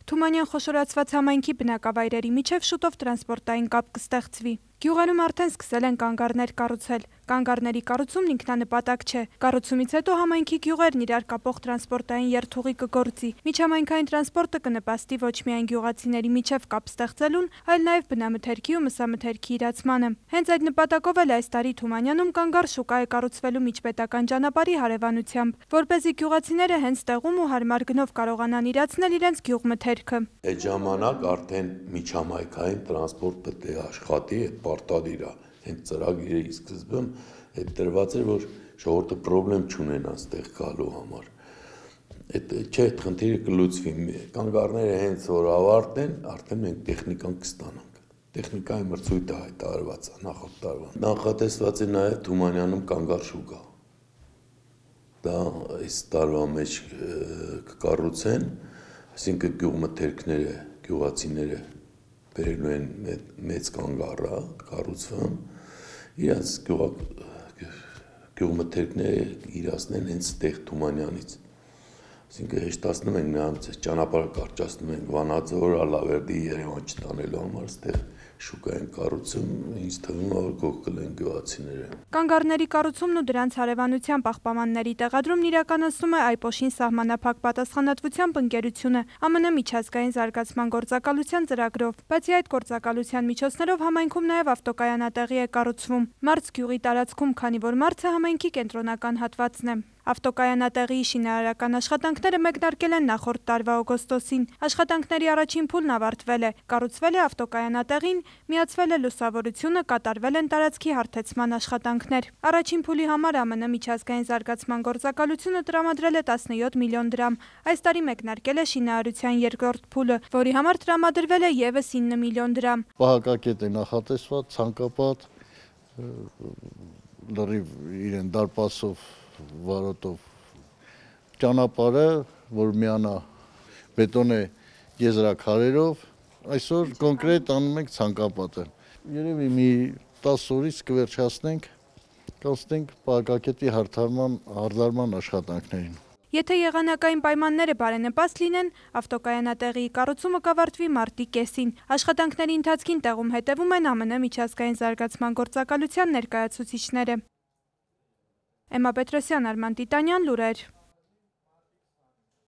Թումանյան խոշորացված համայնքի բնակավայրերի միջև շուտով տրանսպորտային կապ կստեղծվի։ Գյուղերում արդեն սկսել են կանգառներ կառուցել։ Կանգառների կառուցումն ինքնանպատակ չէ։ Կառուցումից հետո համայնքի գյուղերն իրար կապող տրանսպորտային երթուղի կգործի։ Միջհամայնքային տրանսպորտը կնպաստի ոչ միայն գյուղացիների միջև կապ ստեղծելուն, այլ նաև բնամթերքի ու մսամթերքի իրացմանը։ Հենց այդ նպատակով էլ այս տարի Թումանյանում կանգառ շուկա է կառուցվելու միջպետական ճանապարհի հարևանությամբ, որպեսզի գյուղացիները հենց տեղում ու հարմար գնով կարողանան իրացնել իրենց գյուղմթերքը։ Այդ ժամանակ արդեն միջհամայնքային տրանսպորտ պետք է աշխատի, այդ պարտադիր է։ Հենց ծրագիրի սկզբում այդ դրված էր, որ ժողովուրդը խնդրեմ չունենա այդտեղ գալու համար։ Այդ խնդիրը կլուծվի։ Կանգառները հենց որ ավարտեն, արդեն մենք տեխնիկան կստանանք։ Տեխնիկայի մրցույթը հայտարարված է նախորդ տարվա։ Նախատեսված է նաև Թումանյանում կանգառ շուկա։ Դա այս տարվա մեջ կկառուցեն, այսինքն գյուղմթերքները, գյուղացիները բերելու են մեծ կանգառը կառուցվում, իրենց գյուղմթերքները իրացնեն հենց տեղ Թումանյանից։ Այսինքն հեշտացնում ենք նրանց ճանապարհը կարճացնում ենք Վանաձոր, Ալավերդի, Երևան չտանելու համար, այստեղ շուկային կառուցում, ինձ թվում է, որ գոհ կլեն գյուղացիները։ Կանգառների կառուցումն ու դրանց հարևանության պահպանների տեղադրումն իրականացնում է Այպոշին սահմանափակ պատասխանատվությամբ ընկերությունը ԱՄՆ միջազգային զարգացման գործակալության ծրագրով, բացի այդ գործակալության միջոցներով համայնքում նաև ավտոկայանատեղի է կառուցվում Մարց գյուղի տարածքում, քանի որ Մարցը համայնքի կենտրոնական հատվածն է։ Ավտոկայանատեղիի շինարարական աշխատանքները մեկնարկել են նախորդ տարվա օգոստոսին։ Աշխատանքների առաջին փուլն ավարտվել է, կառուցվել է ավտոկայանատեղին, միացվել է լուսավորությունը, կատարվել են տարածքի հարթեցման աշխատանքներ։ Առաջին փուլի համար ԱՄՆ միջազգային զարգացման գործակալությունը տրամադրել է 17 միլիոն դրամ։ Այս տարի մեկնարկել է շինարարության երկրորդ փուլը, որի համար տրամադրվել է ևս 9 միլիոն դրամ։ Պահակակետ է նախատեսված, ցանկապատ, լրիվ իրեն դարպասով վարոտով ճանապարհը, որ միանա բետոնե եզրաքարերով, այսօր կոնկրետ անում ենք ցանկապատը։ Երևի մի 10 օրից կվերջացնենք, կանցնենք պահակակետի հարդարման աշխատանքներին։ Եթե եղանակային պայմանները բարենպաստ լինեն, ավտոկայանատեղիի կառուցումը կավարտվի մարտի կեսին։ Աշխատանքների ընթացքին տեղում հետևում են ԱՄՆ միջազգային զարգացման գործակալության ներկայացուցիչները։ Էմմա Պետրոսյան, Արման Տիտանյան, լուրեր։